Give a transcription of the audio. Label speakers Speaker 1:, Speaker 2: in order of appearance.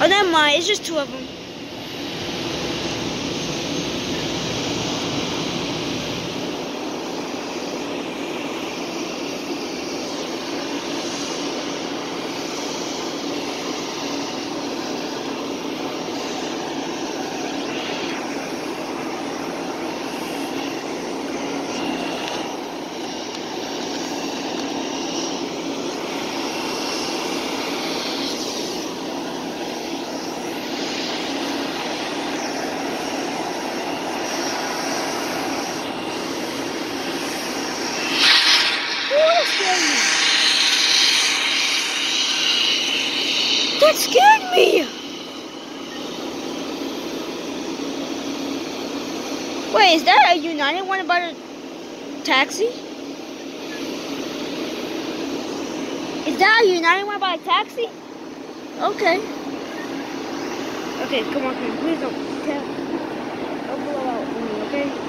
Speaker 1: Oh, never mind. It's just two of them. That scared me! Wait, is that a United one about a taxi? Is that a United one about a taxi? Okay. Okay, come on, please don't blow out on me, okay?